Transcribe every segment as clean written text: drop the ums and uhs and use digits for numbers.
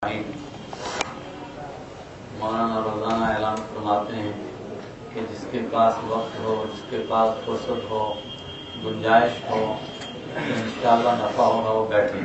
مولانا روزانہ اعلان فرماتے ہیں کہ جس کے پاس وقت ہو، جس کے پاس فرصت ہو، گنجائش ہو، انشاءاللہ نفع ہوگا وہ بیٹھے۔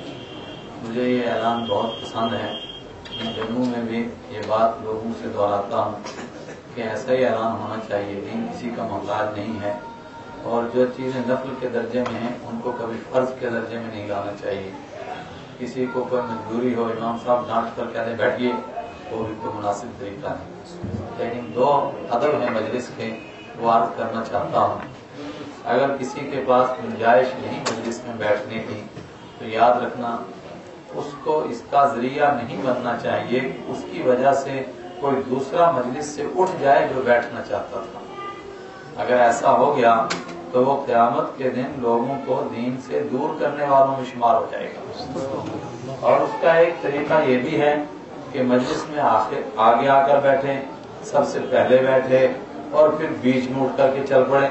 مجھے یہ اعلان بہت پسند ہے۔ میں جموں میں بھی یہ بات لوگوں سے دہراتا ہوں کہ ایسا ہی اعلان ہونا چاہیے۔ دین کسی کا محتاج نہیں ہے، اور جو چیزیں نفل کے درجے میں ہیں ان کو کبھی فرض کے درجے میں نہیں لانا چاہیے۔ کسی کو کوئی مجبوری ہو، امام صاحب ڈانٹ کر کہتے بیٹھیے، تو بھی کوئی مناسب طریقہ نہیں۔ لیکن دو ادب ہیں مجلس کے، وہ عرض کرنا چاہتا ہوں۔ اگر کسی کے پاس گنجائش نہیں مجلس میں بیٹھنے کی تو یاد رکھنا اس کو اس کا ذریعہ نہیں بننا چاہیے کہ اس کی وجہ سے کوئی دوسرا مجلس سے اٹھ جائے جو بیٹھنا چاہتا تھا۔ اگر ایسا ہو گیا تو وہ قیامت کے دن لوگوں کو دین سے دور کرنے والوں میں شمار ہو جائے گا۔ اور اس کا ایک طریقہ یہ بھی ہے کہ مجلس میں آگے آ کر بیٹھے، سب سے پہلے بیٹھے اور پھر بیچ میں اٹھ کر کے چل پڑے۔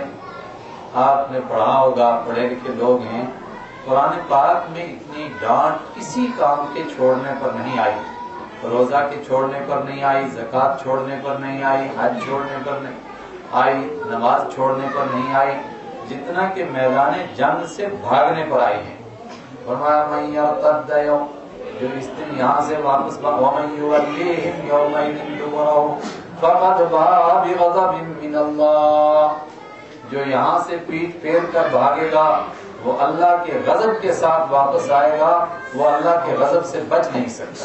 آپ نے پڑھا ہوگا، پڑھے لکھے لوگ ہیں، قرآن پاک میں اتنی ڈانٹ کسی کام کے چھوڑنے پر نہیں آئی، روزہ کے چھوڑنے پر نہیں آئی، زکوٰۃ چھوڑنے پر نہیں آئی، حج چھوڑنے پر نہیں آئی، نماز چھوڑنے پر نہیں آئی، جتنا کہ میدان جنگ سے بھاگنے پر آئی ہے۔ فرمایا من یرتد جو اس دن یہاں سے واپس ومن یولیہم یومئذ دبرہ فقد باء بغضب من اللہ، جو یہاں سے پیٹھ پھیر کر بھاگے گا وہ اللہ کے غضب کے ساتھ واپس آئے گا، وہ اللہ کے غضب سے بچ نہیں سکتا۔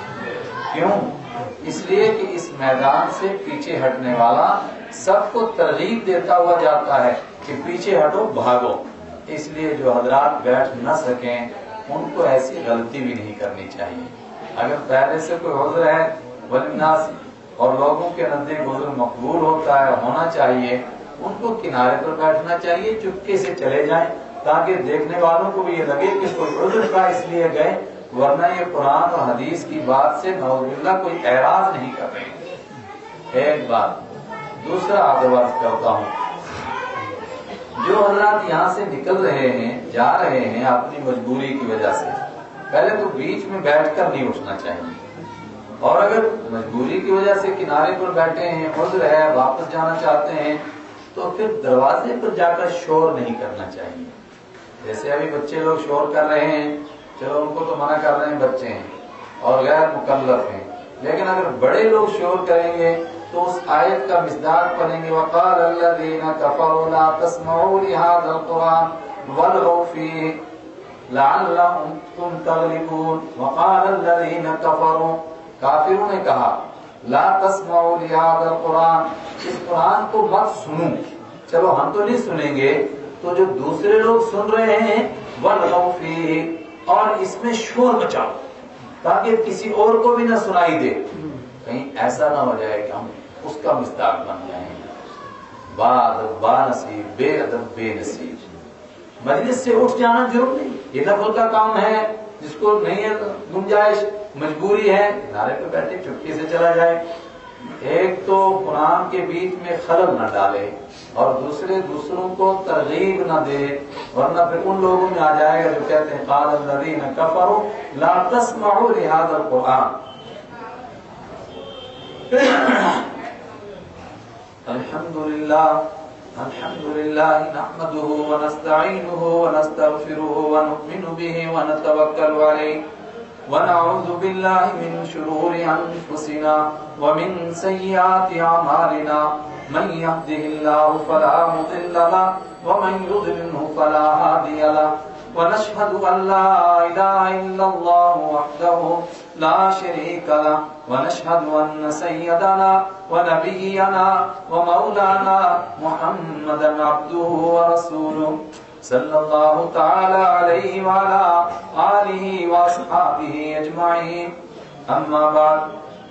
کیوں؟ اس لیے کہ اس میدان سے پیچھے ہٹنے والا سب کو ترغیب دیتا ہوا جاتا ہے کہ پیچھے ہٹو، بھاگو۔ اس لیے جو حضرات بیٹھ نہ سکیں ان کو ایسی غلطی بھی نہیں کرنی چاہیے۔ اگر پہلے سے کوئی عذر ہے وللناس اور لوگوں کے نزدیک عذر مقبول ہوتا ہے، ہونا چاہیے، ان کو کنارے پر بیٹھنا چاہیے، چپکے سے چلے جائیں تاکہ دیکھنے والوں کو بھی یہ لگے کہ کوئی عذر تھا اس لیے گئے، ورنہ یہ قرآن اور حدیث کی بات سے نعوذ باللہ کوئی اعراض نہیں کر رہے۔ ایک بات۔ دوسرا عرض کرتا ہوں، جو حضرات یہاں سے نکل رہے ہیں، جا رہے ہیں اپنی مجبوری کی وجہ سے، پہلے تو بیچ میں بیٹھ کر نہیں اٹھنا چاہیے، اور اگر مجبوری کی وجہ سے کنارے پر بیٹھے ہیں، عذر ہے، واپس جانا چاہتے ہیں، تو پھر دروازے پر جا کر شور نہیں کرنا چاہیے۔ جیسے ابھی بچے لوگ شور کر رہے ہیں، چلو ان کو تو منع کر رہے ہیں، بچے ہیں اور غیر مکلف ہیں، لیکن اگر بڑے لوگ شور کریں گے تو اس آیت کا مصداق پڑھیں گے وقال الذین کفروا لا تسمعوا لهذا القرآن والغوا فیہ لعلکم تغلبون۔ وقال الذین کفروا، کافروں نے کہا، لا تسمعوا لهذا القرآن، اس قرآن کو مت سنو۔ چلو ہم تو نہیں سنیں گے، تو جو دوسرے لوگ سن رہے ہیں والغوا فیہ، اور اس میں شور مچاؤ تاکہ کسی اور کو بھی نہ سنائی دے، کہیں ایسا نہ ہو جائے کہ ہم اس کا مصداق بن جائیں۔ با ادب با نصیب، بے ادب بے نصیب۔ مجلس سے اٹھ جانا جرم نہیں، یہ نفل کا کام ہے، جس کو نہیں ہے گنجائش، مجبوری ہے، کنارے پہ بیٹھے چپکے سے چلا جائے۔ ایک تو قرآن کے بیچ میں خلل نہ ڈالے، اور دوسروں کو ترغیب نہ دے، ورنہ پھر ان لوگوں میں آ جائے گا جو کہتے ہیں قال الذین کفروا لا تسمعوا لهذا القرآن۔ الحمدللہ نحمده ونستعینه ونستغفره ونؤمن به ونتوکل علیہ ونعوذ باللہ من شرور انفسنا ومن سیئات اعمالنا من يهده الله فلا مضل له ومن يضلل فلا هادي له ونشهد أن لا إله إلا الله وحده لا شريك له ونشهد أن سيدنا ونبينا ومولانا محمدا عبده ورسوله صلى الله تعالى عليه وعلى آله وأصحابه أجمعين، أما بعد،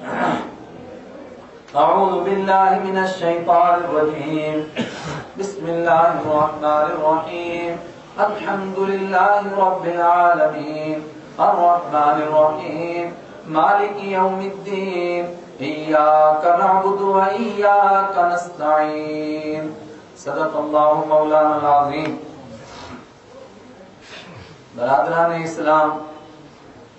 أعوذ بالله من الشيطان الرجيم، بسم الله الرحمن الرحيم، الحمد لله رب العالمين، الرحمن الرحيم، مالك يوم الدين، إياك نعبد وإياك نستعين، صدق الله مولانا العظيم۔ برادران اسلام،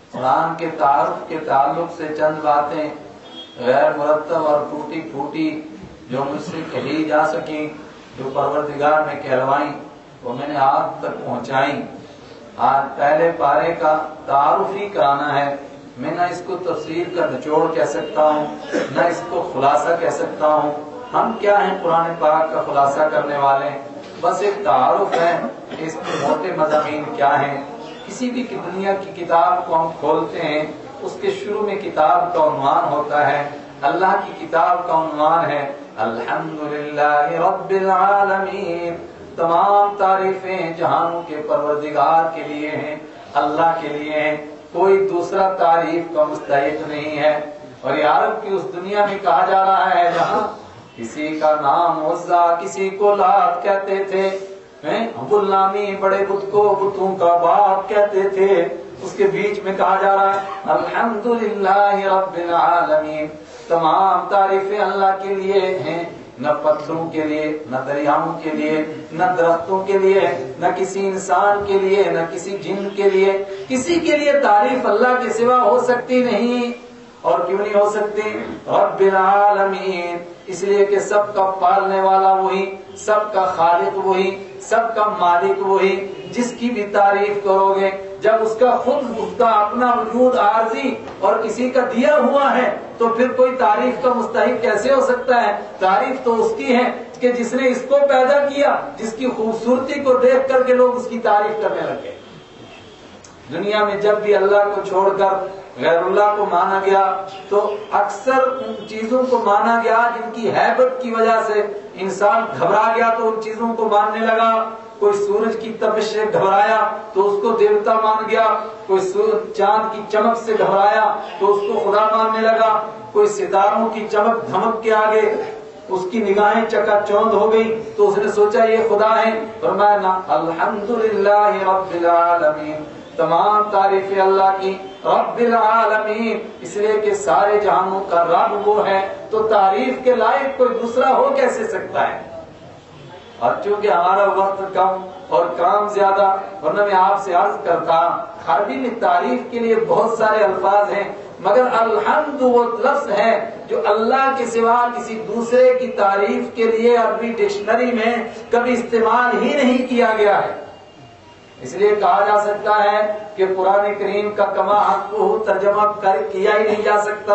قرآن کے تعارف کے تعلق سے چند باتیں غیر مرتب اور ٹوٹی پھوٹی جو مجھ سے کہی جا سکیں، جو پروردگار نے کہلوائیں، وہ میں نے آپ تک پہنچائیں۔ آج پہلے پارے کا تعارف ہی کرانا ہے۔ میں نہ اس کو تفسیر کا نچوڑ کہہ سکتا ہوں، نہ اس کو خلاصہ کہہ سکتا ہوں۔ ہم کیا ہیں قرآن پاک کا خلاصہ کرنے والے؟ بس ایک تعارف ہے، اس کے موٹے مضامین کیا ہیں۔ کسی بھی دنیا کی کتاب کو ہم کھولتے ہیں، اس کے شروع میں کتاب کا عنوان ہوتا ہے۔ اللہ کی کتاب کا عنوان ہے الحمدللہ رب العالمین، تمام تعریفیں جہانوں کے پروردگار کے لیے ہیں، اللہ کے لیے ہیں، کوئی دوسرا تعریف کا مستحق نہیں ہے۔ اور یہ عرب کی اس دنیا میں کہا جا رہا ہے جہاں کسی کا نام عزا، کسی کو لات کہتے تھے، غلامی بڑے بت کو بتوں کا باپ کہتے تھے، اس کے بیچ میں کہا جا رہا ہے الحمدللہ رب العالمین، تمام تعریفیں اللہ کے لیے ہیں، نہ پتھروں کے لیے، نہ دریاؤں کے لیے، نہ درختوں کے لیے، نہ کسی انسان کے لیے، نہ کسی جن کے لیے، کسی کے لیے تعریف اللہ کے سوا ہو سکتی نہیں۔ اور کیوں نہیں ہو سکتی؟ رب العالمین، اس لیے کہ سب کا پالنے والا وہی، سب کا خالق وہی، سب کا مالک وہی، جس کی بھی تعریف کرو گے جب اس کا خود اس کا اپنا وجود عارضی اور کسی کا دیا ہوا ہے تو پھر کوئی تعریف کا مستحق کیسے ہو سکتا ہے؟ تعریف تو اس کی ہے کہ جس نے اس کو پیدا کیا، جس کی خوبصورتی کو دیکھ کر کے لوگ اس کی تعریف کرنے لگے۔ دنیا میں جب بھی اللہ کو چھوڑ کر غیر اللہ کو مانا گیا تو اکثر ان چیزوں کو مانا گیا جن کی ہیبت کی وجہ سے انسان گھبرا گیا تو ان چیزوں کو ماننے لگا۔ کوئی سورج کی تپش سے گھبرایا تو اس کو دیوتا مان گیا، کوئی چاند کی چمک سے گھبرایا تو اس کو خدا ماننے لگا، کوئی ستاروں کی چمک دھمک کے آگے اس کی نگاہیں چکا چوند ہو گئی تو اس نے سوچا یہ خدا ہے۔ فرمایا نا الحمدللہ رب العالمین، تمام تعریفیں اللہ کی، رب العالمین، اس لیے کہ سارے جہانوں کا رب وہ ہے، تو تعریف کے لائق کوئی دوسرا ہو کیسے سکتا ہے؟ اور چونکہ ہمارا وقت کم اور کام زیادہ، ورنہ میں آپ سے عرض کرتا عربی میں تعریف کے لیے بہت سارے الفاظ ہیں، مگر الحمد وہ لفظ ہے جو اللہ کے سوا کسی دوسرے کی تعریف کے لیے عربی ڈکشنری میں کبھی استعمال ہی نہیں کیا گیا ہے۔ اس لیے کہا جا سکتا ہے کہ قرآن کریم کا کما حق ترجمہ کیا ہی نہیں جا سکتا۔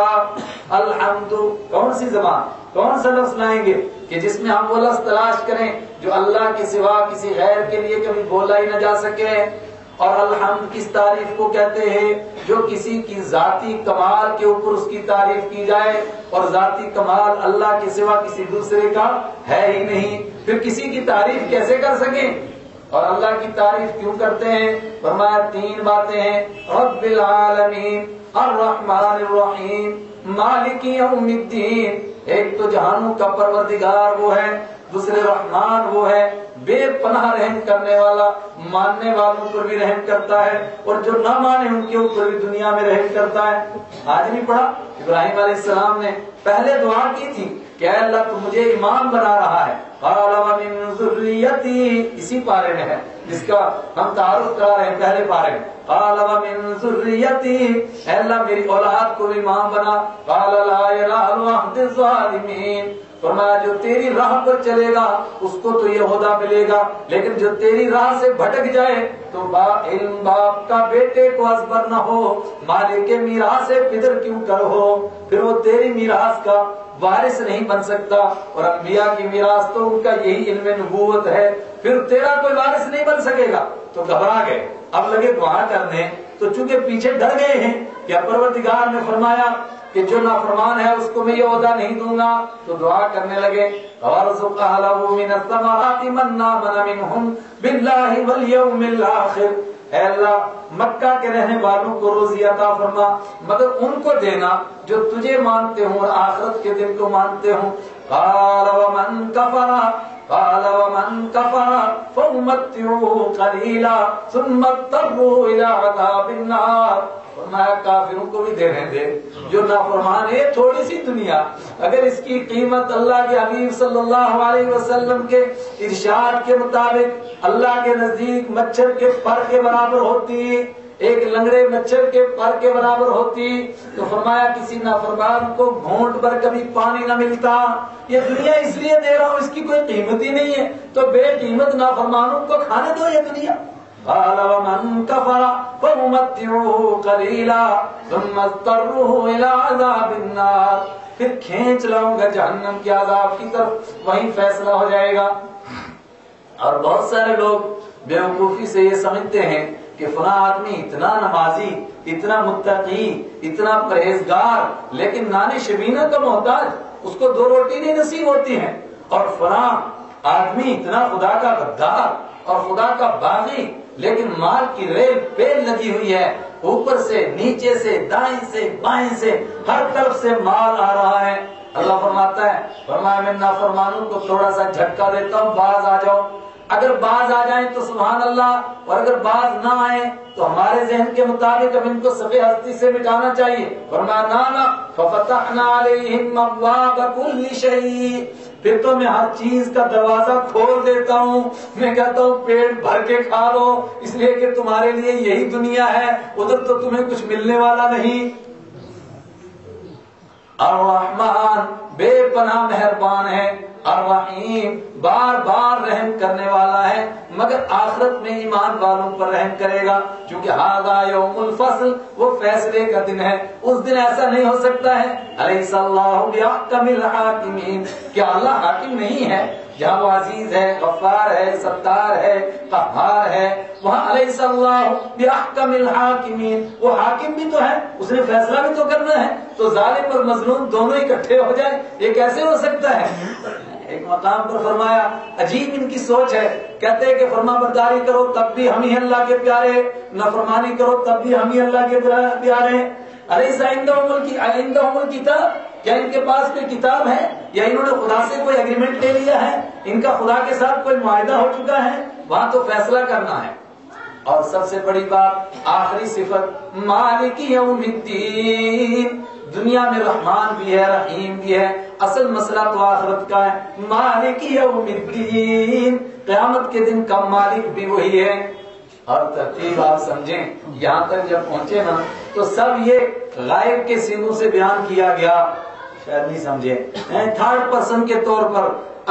الحمد کون سی زبان، کون سا لفظ لائیں گے کہ جس میں ہم وہ لفظ تلاش کریں جو اللہ کے سوا کسی غیر کے لیے کبھی بولا ہی نہ جا سکے؟ اور الحمد کس تعریف کو کہتے ہیں؟ جو کسی کی ذاتی کمال کے اوپر اس کی تعریف کی جائے، اور ذاتی کمال اللہ کے سوا کسی دوسرے کا ہے ہی نہیں، پھر کسی کی تعریف کیسے کر سکیں؟ اور اللہ کی تعریف کیوں کرتے ہیں؟ فرمایا تین باتیں ہیں، رب العالمین، الرحمن الرحیم، مالک یوم الدین۔ ایک تو جہانوں کا پروردگار وہ ہے، دوسرے رحمان وہ ہے، بے پناہ رحم کرنے والا، ماننے والوں پر بھی رحم کرتا ہے اور جو نہ مانے ان کے اوپر بھی دنیا میں رحم کرتا ہے۔ آج نہیں پڑھا ابراہیم علیہ السلام نے پہلے دعا کی تھی کہ اے اللہ تو مجھے امام بنا رہا ہے، قال ومن ذریتی، اسی پارے میں ہے جس کا ہم تعارف کرا رہے ہیں پہلے پارے میں، قال ومن ذریتی، اے اللہ میری اولاد کو امام بنا، قال لا الہ الا انت الظالمین، فرمایا جو تیری راہ پر چلے گا اس کو تو یہ عہدہ ملے گا، لیکن جو تیری راہ سے بھٹک جائے تو علم باپ کا بیٹے کو ازبر نہ ہو، مالک میراث سے پدر کیوں کرو، پھر وہ تیری میراث کا وارث نہیں بن سکتا، اور انبیاء کی میراث تو ان کا یہی علم نبوت ہے، پھر تیرا کوئی وارث نہیں بن سکے گا۔ تو گھبرا گئے، اب لگے دعا کرنے، تو چونکہ پیچھے ڈر گئے ہیں کہ پروردگار نے فرمایا کہ جو نافرمان ہے اس کو میں یہ عہدہ نہیں دوں گا، تو دعا کرنے لگے وَارْزُقْ أَهْلَهُ مِنَ الثَّمَرَاتِ مَنْ آمَنَ مِنْهُمْ بِاللَّهِ وَالْيَوْمِ الْآخِرِ، اے اللہ مکہ کے رہنے والوں کو روزی عطا فرما، مگر ان کو دینا جو تجھے مانتے ہوں اور آخرت کے دن کو مانتے ہوں۔ قَالَ وَمَنْ كَفَرَ قَالَ وَمَنْ كَفَرَ فَأُمَتِّعُهُ قَلِيلًا ثُمَّ اضْطَرُّهُ إِلَىٰ عَذَابِ النَّارِ، فرمایا کافروں کو بھی دے رہے دے جو نافرمان ہے، تھوڑی سی دنیا اگر اس کی قیمت اللہ کے حبیب صلی اللہ علیہ وسلم کے ارشاد کے مطابق اللہ کے نزدیک مچھر کے پر کے برابر ہوتی، ایک لنگڑے مچھر کے پر کے برابر ہوتی تو فرمایا کسی نافرمان کو گھونٹ پر کبھی پانی نہ ملتا. یہ دنیا اس لیے دے رہا ہوں اس کی کوئی قیمت ہی نہیں ہے تو بے قیمت نافرمانوں کو کھانے دو یہ دنیا. قال ومن كفر فمتعوه قليلا ثم اضطره الى عذاب النار. پھر کھینچ لاؤں گا جہنم کے عذاب کی طرف, وہیں فیصلہ ہو جائے گا. اور بہت سارے لوگ بیوقوفی سے یہ سمجھتے ہیں کہ فلاں آدمی اتنا نمازی, اتنا متقی, اتنا پرہیزگار لیکن نان شبینہ کا محتاج, اس کو 2 روٹی نہیں نصیب ہوتی ہیں. اور فلاں آدمی اتنا خدا کا غدار اور خدا کا باغی لیکن مال کی ریل پیل لگی ہوئی ہے, اوپر سے نیچے سے دائیں سے بائیں سے ہر طرف سے مال آ رہا ہے. اللہ فرماتا ہے, فرمایا میں نافرمانوں کو تھوڑا سا جھٹکا دیتا ہوں, باز آ جاؤ. اگر باز آ جائیں تو سبحان اللہ, اور اگر باز نہ آئے تو ہمارے ذہن کے مطابق اب ان کو صفحے ہستی سے مٹانا چاہیے. فرمایا نا ففتحنا علیہم ابواب کل شیء, پھر تو میں ہر چیز کا دروازہ کھول دیتا ہوں. میں کہتا ہوں پیٹ بھر کے کھا لو, اس لیے کہ تمہارے لیے یہی دنیا ہے, ادھر تو تمہیں کچھ ملنے والا نہیں. الرحمن بے پناہ مہربان ہے, الرحیم بار بار رحم کرنے والا ہے, مگر آخرت میں ایمان والوں پر رحم کرے گا. چونکہ ھذا یوم الفصل, وہ فیصلے کا دن ہے, اس دن ایسا نہیں ہو سکتا ہے. الیس اللہ باحکم الحاکمین, کیا اللہ حاکم نہیں ہے؟ جہاں وہ عزیز ہے, غفار ہے, ستار ہے, قہار ہے, وہاں الیس اللہ باحکم الحاکمین, وہ حاکم بھی تو ہے, اس نے فیصلہ بھی تو کرنا ہے. تو ظالم اور مظلوم دونوں اکٹھے ہو جائیں, یہ کیسے ہو سکتا ہے؟ ایک مقام پر فرمایا, عجیب ان کی سوچ ہے, کہتے ہیں کہ فرما برداری کرو تب بھی ہم ہی اللہ کے پیارے, نافرمانی کرو تب بھی ہم ہی اللہ کے پیارے. الیس عندہم الکتاب, کیا ان کے پاس کوئی کتاب ہے یا انہوں نے خدا سے کوئی ایگریمنٹ لے لیا ہے, ان کا خدا کے ساتھ کوئی معاہدہ ہو چکا ہے؟ وہاں تو فیصلہ کرنا ہے. اور سب سے بڑی بات, آخری صفت, مالک یوم الدین, دنیا میں رحمان بھی ہے, رحیم بھی ہے, اصل مسئلہ تو آخرت کا ہے. مالک یوم الدین, قیامت کے دن کا مالک بھی وہی ہے. اور ترتیب آپ سمجھیں, یہاں تک جب پہنچے نا تو سب یہ غائب کے سینوں سے بیان کیا گیا, شاید نہیں سمجھے. 3rd پرسن کے طور پر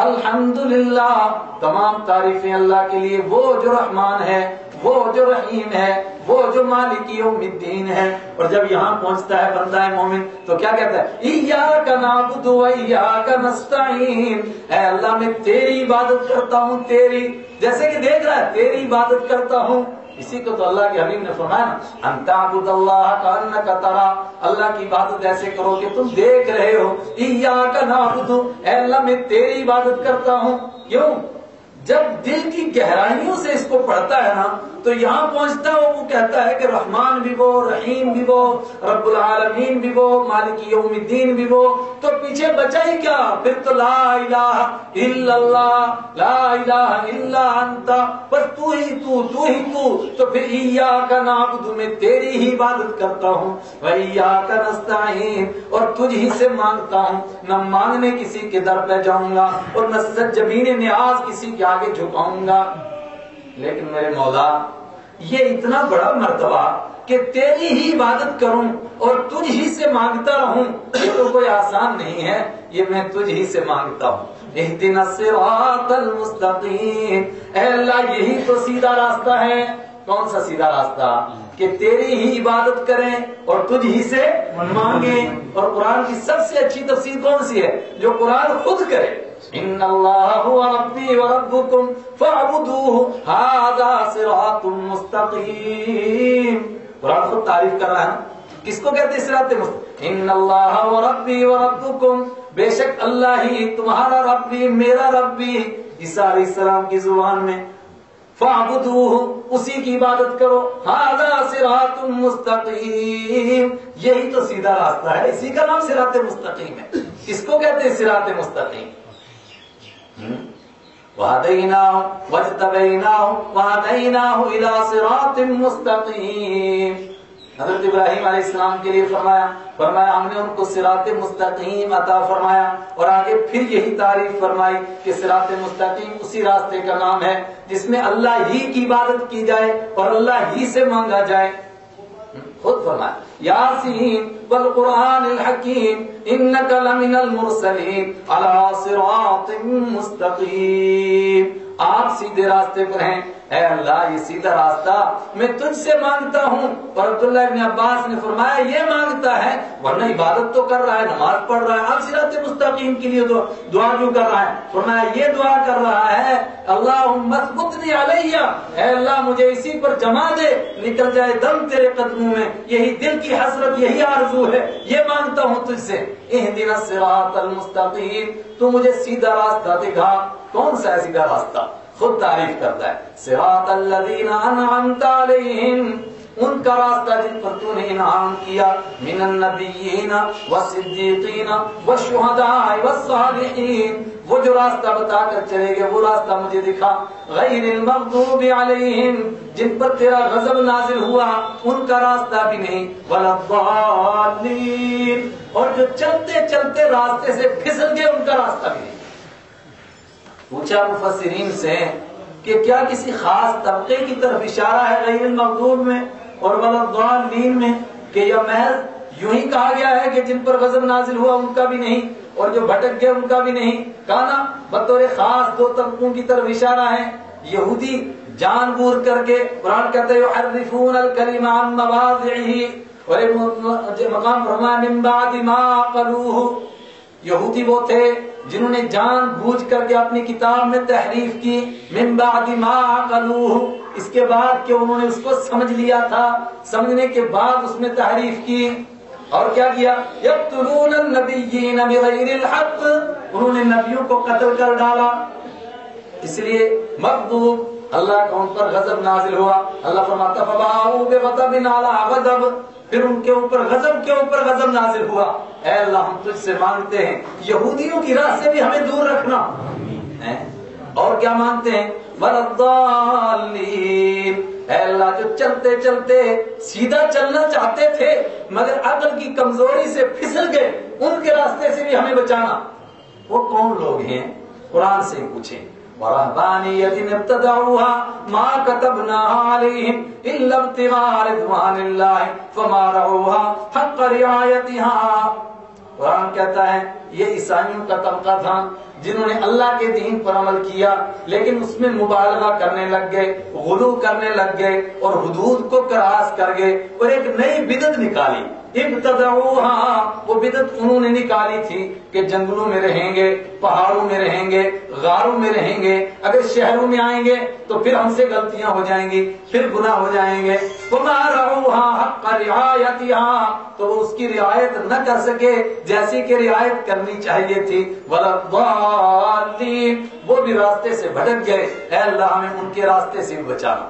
الحمدللہ, تمام تعریفیں اللہ کے لیے, وہ جو رحمان ہے, وہ جو رحیم ہے, وہ جو مالک یوم الدین ہے. اور جب یہاں پہنچتا ہے بندہ مومن تو کیا کہتا ہے؟ ایاک نعبد و ایاک نستعین, اے اللہ میں تیری عبادت کرتا ہوں, تیری, جیسے کہ دیکھ رہا ہے تیری عبادت کرتا ہوں. اسی کو تو اللہ کے حبیب نے فرمایا نا, ان تعبد اللہ کانک ترا, اللہ کی عبادت ایسے کرو کہ تم دیکھ رہے ہو. ایاک نعبد, اے اللہ میں تیری عبادت کرتا ہوں. کیوں؟ جب دل کی گہرائیوں سے اس کو پڑھتا ہے نا تو یہاں پہنچتا ہے, وہ کہتا ہے کہ رحمان بھی وہ, رحیم بھی وہ, رب العالمین بھی وہ, مالک یوم الدین بھی وہ, تو پیچھے بچا ہی کیا؟ پھر تو لا الہ الا اللہ, لا الہ الا انت, بس تو ہی تو, تو ہی تو. تو پھر ایاک نعبد, میں تیری ہی عبادت کرتا ہوں, و ایاک نستعین, اور تجھ ہی سے مانگتا ہوں. نہ مانگنے کسی کے در پہ جاؤں گا اور نہ سجبین نیاز کسی کے آگے جھکاؤں گا. لیکن میرے مولا, یہ اتنا بڑا مرتبہ کہ تیری ہی عبادت کروں اور تجھ ہی سے مانگتا رہوں, یہ تو کوئی آسان نہیں ہے. یہ میں تجھ ہی سے مانگتا ہوں. اہدنا الصراط المستقیم, اے اللہ یہی تو سیدھا راستہ ہے. کون سا سیدھا راستہ؟ کہ تیری ہی عبادت کریں اور تجھ ہی سے مانگیں. اور قرآن کی سب سے اچھی تفسیر کون سی ہے؟ جو قرآن خود کرے. ان اللہ هو ربی وربکم فاعبدوه ھذا صراط مستقیم. قرآن خود تعریف کر رہا ہے, کس کو کہتے ہیں صراط مستقیم؟ ان اللہ هو ربی وربکم, بے شک اللہ ہی تمہارا رب بھی میرا رب بھی. عیسیٰ علیہ السلام کی زبان میں فاعبدوه, اسی کی عبادت کرو. ھذا صراط مستقیم, یہی تو سیدھا راستہ ہے, اسی کا نام صراط مستقیم ہے. کس کو کہتے ہیں صراط مستقیم؟ وَهَدَيْنَاهُ وَاجْتَبَيْنَاهُ وَهَدَيْنَاهُ إِلَى صِرَاطٍ مُسْتَقِيمٍ. حضرت ابراہیم علیہ السلام کے لیے فرمایا ہم نے ان کو صراط مستقیم عطا فرمایا. اور آگے پھر یہی تعریف فرمائی کہ صراط مستقیم اسی راستے کا نام ہے جس میں اللہ ہی کی عبادت کی جائے اور اللہ ہی سے مانگا جائے. خود فرمایا یاسین والقرآن الحکیم انک لمن المرسلین علی صراط مستقیم. آپ سیدھے راستے پر ہیں اے اللہ، یہ سیدھا راستہ میں تجھ سے مانگتا ہوں. اور عبداللہ ابن عباس نے فرمایا یہ مانگتا ہے ورنہ عبادت تو کر رہا ہے، نماز پڑھ رہا ہے، اب صراط مستقیم کے لیے دعا جو کر رہا ہے. فرمایا یہ دعا کر رہا ہے اللہم اثبتنی علیہ، اے اللہ مجھے اسی پر جما دے، نکل جائے دم تیرے قدموں میں. یہی دل کی حسرت، یہی آرزو ہے، یہ مانگتا ہوں تجھ سے. اہدنا الصراط المستقیم، تو مجھے سیدھا راستہ دکھا. کون سا ہے سیدھا راستہ؟ خود تعریف کرتا ہے صراط الذین انعمت علیہم، ان کا راستہ جن پر تو نے انعام کیا، من النبیین والصدیقین والشہداء والصالحین. وہ جو راستہ بتا کر چلے گئے وہ راستہ مجھے دکھا. غیر المغضوب علیہم، جن پر تیرا غضب نازل ہوا ان کا راستہ بھی نہیں، ولا الضالین، اور جو چلتے چلتے راستے سے پھسل گئے ان کا راستہ بھی نہیں. پوچھا مفسرین سے کہ کیا کسی خاص طبقے کی طرف اشارہ ہے غیر المغضوب میں اور ولا الضالین میں، کہ یہ محض یوں ہی کہا گیا ہے کہ جن پر غضب نازل ہوا ان کا بھی نہیں اور جو بھٹک گئے ان کا بھی نہیں؟ کہنا بطور خاص دو طبقوں کی طرف اشارہ ہے. یہودی جان بوجھ کر کے قرآن کہتے ہیں یحرفون الکلم عن مواضعہ، اور ایک مقام فرمایا من بعد ما عقلوہ. یہودی وہ تھے جنہوں نے جان بوجھ کر کے اپنی کتاب میں تحریف کی، من بعد ما عقلوہ، اس کے بعد کہ انہوں نے اس کو سمجھ لیا تھا، سمجھنے کے بعد اس میں تحریف کی. اور کیا کیا؟ یقتلون النبیین بغیر الحق، انہوں نے نبیوں کو قتل کر ڈالا. اس لیے مغضوب اللہ کا ان پر غضب نازل ہوا. اللہ فرماتا فباءوا بغضب علی غضب، پھر ان کے اوپر غضب کے اوپر غضب نازل ہوا. اے اللہ ہم تجھ سے مانگتے ہیں یہودیوں کی راہ سے بھی ہمیں دور رکھنا. اور کیا مانگتے ہیں؟ وَلَضَّالِّينَ، اے اللہ جو چلتے چلتے سیدھا چلنا چاہتے تھے مگر عقل کی کمزوری سے پھسل گئے، ان کے راستے سے بھی ہمیں بچانا. وہ کون لوگ ہیں؟ قرآن سے پوچھیں. وَرَهْبَانِيَّةٍ ابْتَدَعُوهَا مَا كَتَبْنَاهَا عَلَيْهِمْ إِلَّا ابْتِغَاءَ رِضْوَانِ اللَّهِ فَمَا رَعَوْهَا حَقَّ رِعَایَتِهَا. قرآن کہتا ہے یہ عیسائیوں کا طبقہ تھا جنہوں نے اللہ کے دین پر عمل کیا لیکن اس میں مبالغہ کرنے لگ گئے، غلو کرنے لگ گئے اور حدود کو کراس کر گئے اور ایک نئی بدعت نکالی. ابتدعوها، وہ بدعت انہوں نے نکالی تھی کہ جنگلوں میں رہیں گے، پہاڑوں میں رہیں گے، غاروں میں رہیں گے، اگر شہروں میں آئیں گے تو پھر ہم سے غلطیاں ہو جائیں گی، پھر گناہ ہو جائیں گے. وما رعوها حق رعایتها، تو وہ اس کی رعایت نہ کر سکے جیسی کہ رعایت کرنی چاہیے تھی. ولا الضالین، وہ بھی راستے سے بھٹک گئے. اے اللہ ہمیں ان کے راستے سے بھی بچانا.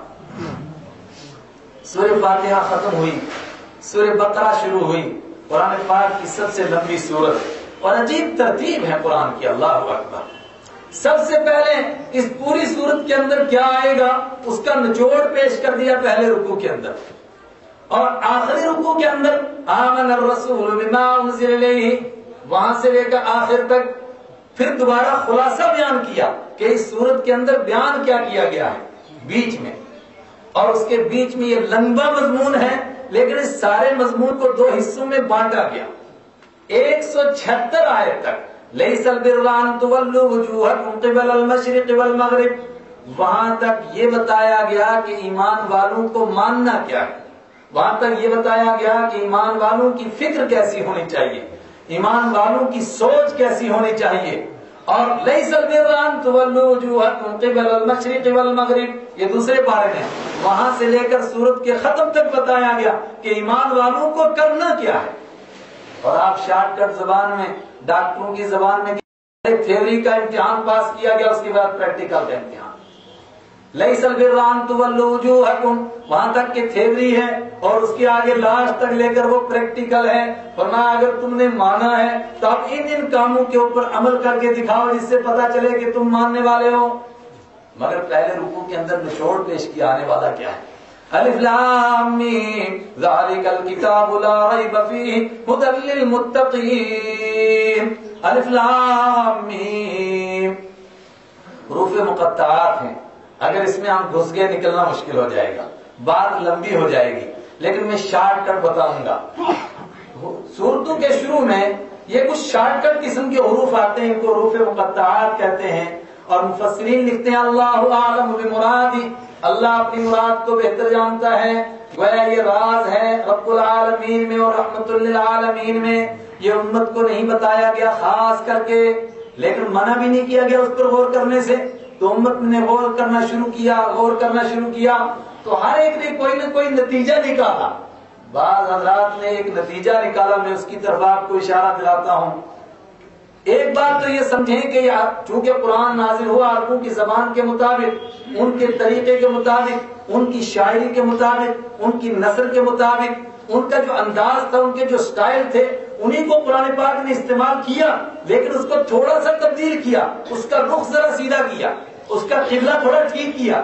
سورہ فاتحہ ختم ہوئی، سورہ بقرہ شروع ہوئی. قرآن پاک کی سب سے لمبی سورت اور عجیب ترتیب ہے قرآن کی. اللہ اکبر. سب سے پہلے اس پوری سورت کے اندر کیا آئے گا اس کا نچوڑ پیش کر دیا پہلے رکوع کے اندر، اور آخری رکوع کے اندر آمن الرسول بما انزل الیہ، وہاں سے لے کر آخر تک پھر دوبارہ خلاصہ بیان کیا کہ اس سورت کے اندر بیان کیا کیا گیا ہے بیچ میں. اور اس کے بیچ میں یہ لمبا مضمون ہے لیکن اس سارے مضمون کو دو حصوں میں بانٹا گیا. 176 آیت تک لیس البر ان تولوا وجوہکم قبل المشرق والمغرب، وہاں تک یہ بتایا گیا کہ ایمان والوں کو ماننا کیا ہے. وہاں تک یہ بتایا گیا کہ ایمان والوں کی فکر کیسی ہونی چاہیے، ایمان والوں کی سوچ کیسی ہونی چاہیے. اور لیس البر ان تولوا وجوہکم قبل المشرق والمغرب یہ دوسرے پارے میں، وہاں سے لے کر سورت کے ختم تک بتایا گیا کہ ایمان والوں کو کرنا کیا ہے. اور آپ شارٹ کٹ زبان میں، ڈاکٹروں کی زبان میں تھیوری کا امتحان پاس کیا گیا، اس کے بعد پریکٹیکل کا امتحان. لیس البر ان تولوا وجوہکم وہاں تک کہ تھیوری ہے اور اس کے آگے لاسٹ تک لے کر وہ پریکٹیکل ہے. فرمایا اگر تم نے مانا ہے تو اب ان کاموں کے اوپر عمل کر کے دکھاؤ جس سے پتا چلے کہ تم ماننے والے ہو. مگر پہلے رکوع کے اندر نچوڑ پیش کیا آنے والا کیا ہے. الف لام میم ذالک الکتاب لا ریب فیہ ھدی للمتقین. الف لام میم حروف مقطعات ہیں، اگر اس میں ہم گھس گئے نکلنا مشکل ہو جائے گا، بات لمبی ہو جائے گی. لیکن میں شارٹ کٹ بتاؤں گا. سورتوں کے شروع میں یہ کچھ شارٹ کٹ قسم کے حروف آتے ہیں، ان کو حروف مقطعات کہتے ہیں، اور مفسرین لکھتے ہیں اللہ اعلم بمرادی، اللہ اپنی مراد کو بہتر جانتا ہے. گویا یہ راز ہے رب العالمین میں اور رحمت للعالمین میں، یہ امت کو نہیں بتایا گیا خاص کر کے، لیکن منع بھی نہیں کیا گیا اس پر غور کرنے سے. تو امت نے غور کرنا شروع کیا تو ہر ایک نے کوئی نہ کوئی نتیجہ نکالا. بعض حضرات نے ایک نتیجہ نکالا، میں اس کی طرف آپ کو اشارہ دلاتا ہوں. ایک بات تو یہ سمجھیں کہ چونکہ قرآن نازل ہوا عربوں کی زبان کے مطابق، ان کے طریقے کے مطابق، ان کی شاعری کے مطابق، ان کی نثر کے مطابق، ان کا جو انداز تھا، ان کے جو سٹائل تھے، انہیں کو قرآن پاک نے استعمال کیا، لیکن اس کو تھوڑا سا تبدیل کیا، اس کا رخ ذرا سیدھا کیا، اس کا قبلہ تھوڑا ٹھیک کیا.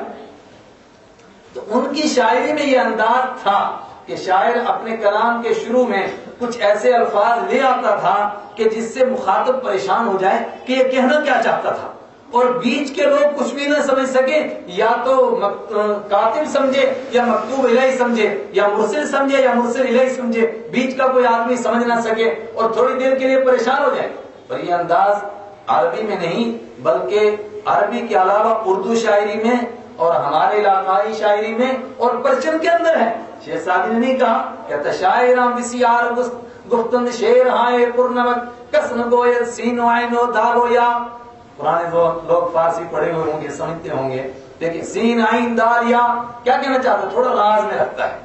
تو ان کی شاعری میں یہ انداز تھا کہ شاعر اپنے کلام کے شروع میں کچھ ایسے الفاظ لے آتا تھا کہ جس سے مخاطب پریشان ہو جائے کہ یہ کہنا کیا چاہتا تھا، اور بیچ کے لوگ کچھ بھی نہ سمجھ سکے، یا تو کاتب سمجھے یا مکتوب الیہ سمجھے، یا مرسل سمجھے یا مرسل الیہ سمجھے، بیچ کا کوئی آدمی سمجھ نہ سکے اور تھوڑی دیر کے لیے پریشان ہو جائے. پر یہ انداز عربی میں نہیں، بلکہ عربی کے علاوہ اردو شاعری میں اور ہمارے علاقائی شاعری میں اور پرچم کے اندر ہے. شیخ سعدی نے نہیں کہا کہ شاعراں بسیار گفتند شعر ہائے پرنمک کسن گویت سین عین و داغ یا. پرانے لوگ فارسی پڑھے ہوئے ہوں گے، سمجھتے ہوں گے، لیکن سین عین دال یا کیا کہنا چاہتا ہے، تھوڑا راز میں رکھتا ہے.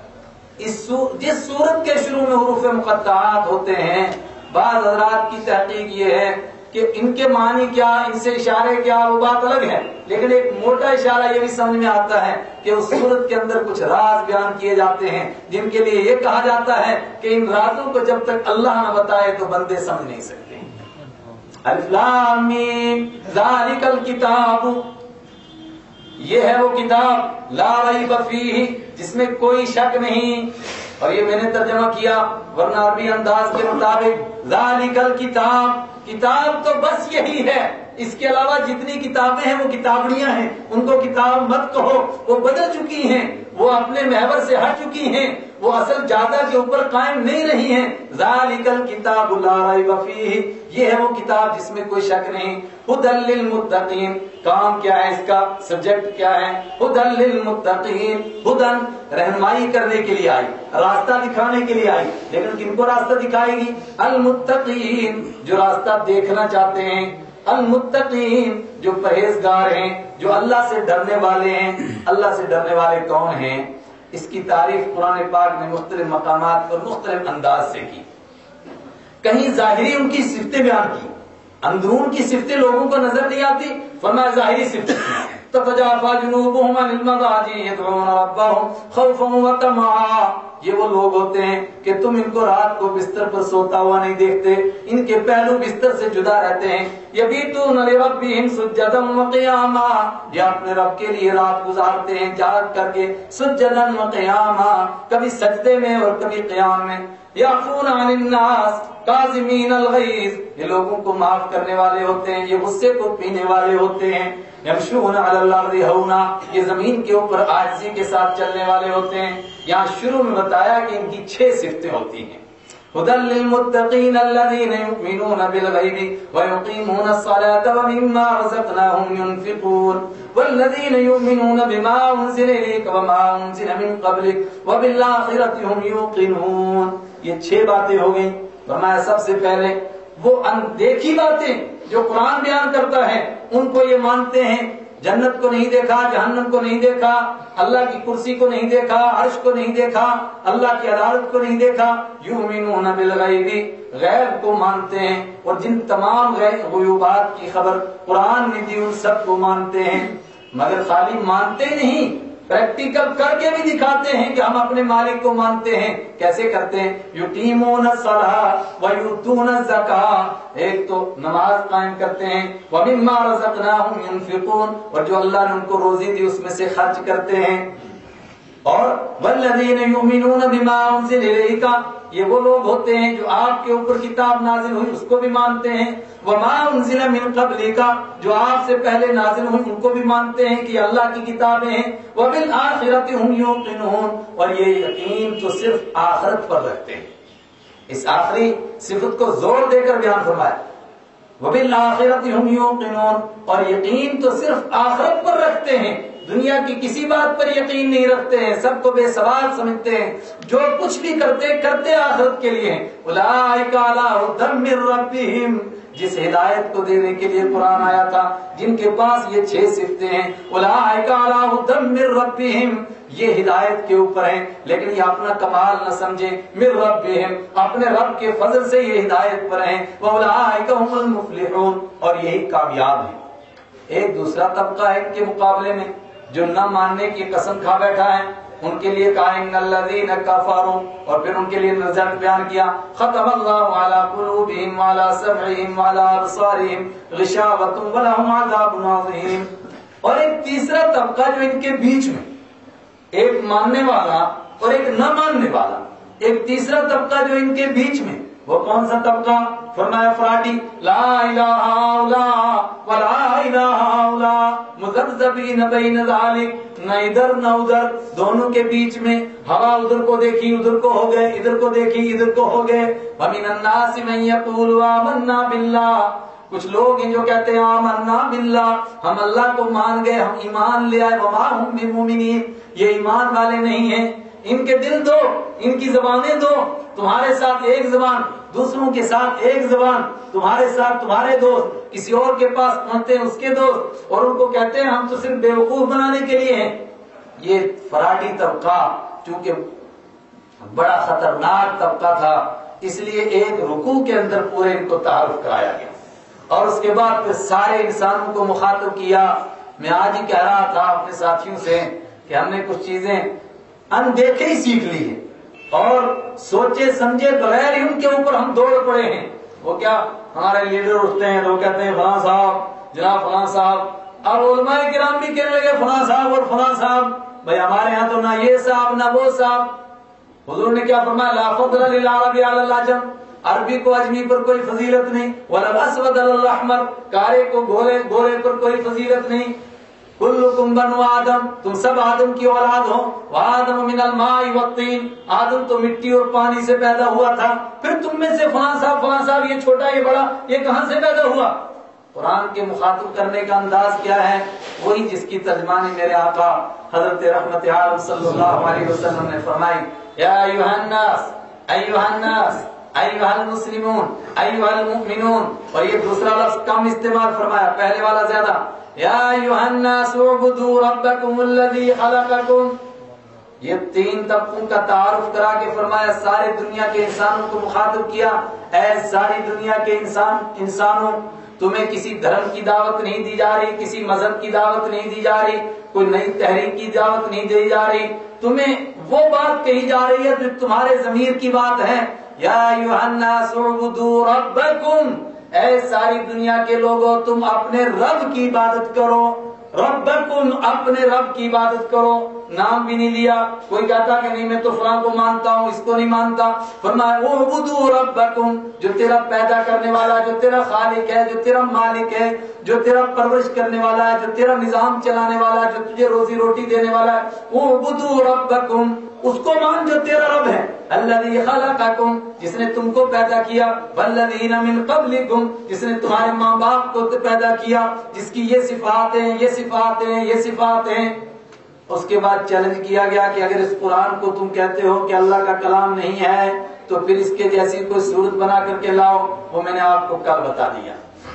جس صورت کے شروع میں حروف مقطعات ہوتے ہیں، بعض حضرات کی تحقیق یہ ہے کہ ان کے معنی کیا، ان سے اشارے کیا، وہ بات الگ ہے، لیکن ایک موٹا اشارہ یہ بھی سمجھ میں آتا ہے کہ اس صورت کے اندر کچھ راز بیان کیے جاتے ہیں جن کے لیے یہ کہا جاتا ہے کہ ان رازوں کو جب تک اللہ نہ بتائے تو بندے سمجھ نہیں سکتے. الف لام میم ذالک الکتاب، یہ ہے وہ کتاب لا ریب فیہ، جس میں کوئی شک نہیں. اور یہ میں نے ترجمہ کیا، ورنہ عربی انداز کے مطابق ذالک الکتاب، کتاب تو بس یہی ہے، اس کے علاوہ جتنی کتابیں ہیں وہ کتابڑیاں ہیں، ان کو کتاب مت کہو، وہ بدل چکی ہیں، وہ اپنے محور سے ہٹ چکی ہیں، وہ اصل جادہ کے اوپر قائم نہیں رہی ہیں. ذالک الکتاب لا ریب فیہ، یہ ہے وہ کتاب جس میں کوئی شک نہیں. ھدی للمتقین، کام کیا ہے اس کا، سبجیکٹ کیا ہے، ھدی للمتقین، ھدن رہنمائی کرنے کے لیے آئی، راستہ دکھانے کے لیے آئی، لیکن کن کو راستہ دکھائے گی، المتقین جو راستہ دیکھنا چاہتے ہیں، المتقین جو پرہیزگار ہیں، جو اللہ سے ڈرنے والے ہیں. اللہ سے ڈرنے والے کون ہیں، اس کی تعریف قرآن پاک نے مختلف مقامات پر مختلف انداز سے کی. کہیں ظاہری ان کی صفتیں بیان کی، اندرون کی صفتیں لوگوں کو نظر نہیں آتی، فرمایا ظاہری صفتیں. تتجافى جنوبهم عن المضاجع يدعون ربهم خوفا وطمعا، یہ وہ لوگ ہوتے ہیں کہ تم ان کو رات کو بستر پر سوتا ہوا نہیں دیکھتے، ان کے پہلو بستر سے جدا رہتے ہیں. یبیتون لربهم سجدا وقیاما، یہ اپنے رب کے لیے رات گزارتے ہیں جاگ کر کے، سجدا وقیاما، کبھی سجدے میں اور کبھی قیام میں. یعفون عن الناس کاظمین الغیظ، یہ لوگوں کو معاف کرنے والے ہوتے ہیں، یہ غصے کو پینے والے ہوتے ہیں. یمشون علی الارض ہونا، یہ زمین کے اوپر عاجزی کے ساتھ چلنے والے ہوتے ہیں. یہاں شروع میں بتایا کہ ان کی 6 صفتیں ہوتی ہیں. ھدی للمتقین الذین یؤمنون بالغیب ویقیمون الصلاة ومما رزقناہم ینفقون والذین یؤمنون بما انزل الیک وما انزل من قبلک وبالآخرۃ ھم یوقنون. یہ 6 باتیں ہو گئیں. فرمایا سب سے پہلے وہ اندیکھی باتیں جو قرآن بیان کرتا ہے ان کو یہ مانتے ہیں. جنت کو نہیں دیکھا، جہنم کو نہیں دیکھا، اللہ کی کرسی کو نہیں دیکھا، عرش کو نہیں دیکھا، اللہ کی عدالت کو نہیں دیکھا. یؤمنون بالغیب، غیب کو مانتے ہیں، اور جن تمام غیوبات کی خبر قرآن نے دی ان سب کو مانتے ہیں. مگر خالی مانتے نہیں، پریکٹیکل کر کے بھی دکھاتے ہیں کہ ہم اپنے مالک کو مانتے ہیں. کیسے کرتے ہیں؟ یقیمون الصلاۃ ویؤتون الزکاۃ، ایک تو نماز قائم کرتے ہیں، ومما رزقناہم ینفقون، اور جو اللہ نے ان کو روزی دی اس میں سے خرچ کرتے ہیں. اور والذین یؤمنون بما انزل الیک، یہ وہ لوگ ہوتے ہیں جو آپ کے اوپر کتاب نازل ہوئی اس کو بھی مانتے ہیں، وما انزل من قبلک، جو آپ سے پہلے نازل ہوئی ان کو بھی مانتے ہیں کہ اللہ کی کتابیں ہیں، وبالآخرۃ هم یوقنون، اور یہ یقین تو صرف آخرت پر رکھتے ہیں۔ اس آخری صفت کو زور دے کر بیان فرمایا، وبالآخرۃ هم یوقنون، اور یقین تو صرف آخرت پر رکھتے ہیں، دنیا کی کسی بات پر یقین نہیں رکھتے ہیں، سب کو بے سوال سمجھتے ہیں، جو کچھ بھی کرتے آخرت کے لیے ہیں۔ اولئک علی ھدی من ربہم، جس ہدایت کو دینے کے لیے قرآن آیا تھا، جن کے پاس یہ 6 صفتیں ہیں، اولئک علی ھدی من ربہم، یہ ہدایت کے اوپر ہیں، لیکن یہ اپنا کمال نہ سمجھیں، من ربہم، اپنے رب کے فضل سے یہ ہدایت پر ہیں، واولئک ھم المفلحون، اور یہی کامیاب ہیں۔ ایک دوسرا طبقہ ہے ان کے مقابلے میں جو نہ ماننے کی قسم کھا بیٹھا ہے، ان کے لیے کہا ان الذین کفروا، اور پھر ان کے لیے رزلٹ بیان کیا، ختم اللہ علی قلوبہم وعلی سمعہم وعلی ابصارہم غشاوۃ ولہم عذاب عظیم۔ اور ایک تیسرا طبقہ جو ان کے بیچ میں، ایک ماننے والا اور ایک نہ ماننے والا، ایک تیسرا طبقہ جو ان کے بیچ میں، وہ کون سا طبقہ؟ فرمایا فراڈی، لا الہ الا ولا الہ الا مذبذبین بین ذلک، نہ ادھر نہ ادھر، دونوں کے بیچ میں، ہوا ادھر کو دیکھی ادھر کو ہو گئے، ادھر کو دیکھی ادھر کو ہو گئے۔ ومن الناس من یقول آمنا باللہ، کچھ لوگ ہیں جو کہتے ہیں آمنا باللہ، ہم اللہ کو مان گئے، ہم ایمان لے آئے، وما ہم بمؤمنین، یہ ایمان والے نہیں ہیں۔ ان کے دل دو، ان کی زبانیں دو، تمہارے ساتھ ایک زبان، دوسروں کے ساتھ ایک زبان، تمہارے ساتھ تمہارے دوست، کسی اور کے پاس پہنچتے ہیں اس کے دوست، اور ان کو کہتے ہیں ہم تو صرف بیوقوف بنانے کے لیے ہیں۔ یہ فراڈی طبقہ چونکہ بڑا خطرناک طبقہ تھا، اس لیے ایک رکوع کے اندر پورے ان کو تعارف کرایا گیا، اور اس کے بعد پھر سارے انسانوں کو مخاطب کیا۔ میں آج ہی کہہ رہا تھا اپنے ساتھیوں سے کہ ہم نے کچھ چیزیں اندیکھے ہی سیکھ لی ہے، اور سوچے سمجھے بغیر ہی ان کے اوپر ہم دوڑ پڑے ہیں۔ وہ کیا، ہمارے لیڈر اٹھتے ہیں، لوگ کہتے ہیں فلاں صاحب جناب فلاں صاحب، اور علماء کرام بھی کہنے لگے فلاں صاحب اور فلاں صاحب۔ بھائی ہمارے ہاں تو نہ یہ صاحب نہ وہ صاحب۔ حضور نے کیا فرمایا؟ لا فضل للعرب علی العجم، عربی کو اجمی پر کوئی فضیلت نہیں، ولا الاسود علی الاحمر، کارے کو گورے پر کوئی فضیلت نہیں۔ کلکم بنو آدم، تم سب آدم کی اولاد ہو، وآدم من الماء والطین، آدم تو مٹی اور پانی سے پیدا ہوا تھا، پھر تم میں سے فلاں صاحب، یہ چھوٹا یہ بڑا، یہ کہاں سے پیدا ہوا؟ قرآن کے مخاطب کرنے کا انداز کیا ہے؟ وہی جس کی ترجمانی میرے آقا حضرت رحمت عالم صلی اللہ علیہ وسلم نے فرمائی، یا ایھا الناس، ایھا الناس، ایھا المسلمون، ایھا المؤمنون، اور یہ دوسرا لفظ کم استعمال فرمایا، پہلے والا زیادہ، یا ایھا الناس اعبدوا ربکم الذی خلقکم۔ یہ 3 طبقوں کا تعارف کرا کے فرمایا، سارے دنیا کے انسانوں کو مخاطب کیا، اے ساری دنیا کے انسانوں، تمہیں کسی دھرم کی دعوت نہیں دی جا رہی، کسی مذہب کی دعوت نہیں دی جا رہی، کوئی نئی تحریک کی دعوت نہیں دی جا رہی، تمہیں وہ بات کہی جا رہی ہے جو تمہارے ضمیر کی بات ہے۔ یا ایھا الناس اعبدوا ربکم، اے ساری دنیا کے لوگوں، تم اپنے رب کی عبادت کرو، ربکم، اپنے رب کی عبادت کرو۔ نام بھی نہیں لیا، کوئی کہتا کہ نہیں میں تو فلاں کو مانتا ہوں، اس کو نہیں مانتا۔ فرمایا اعبدوا ربکم، جو تیرا پیدا کرنے والا، جو تیرا خالق ہے، جو تیرا مالک ہے، جو تیرا پرورش کرنے والا ہے، جو تیرا نظام چلانے والا ہے، جو تجھے روزی روٹی دینے والا ہے، اعبدوا ربکم، اس کو مان جو تیرا رب ہے، الذی خلقکم، جس نے تم کو پیدا کیا، والذین من قبلکم، جس نے تمہارے ماں باپ کو پیدا کیا، جس کی یہ صفات ہیں، یہ صفات ہیں، یہ صفات ہیں۔ اس کے بعد چیلنج کیا گیا کہ اگر اس قرآن کو تم کہتے ہو کہ اللہ کا کلام نہیں ہے تو پھر اس کے جیسی کوئی صورت بنا کر کے لاؤ۔ وہ میں نے آپ کو کل بتا دیا۔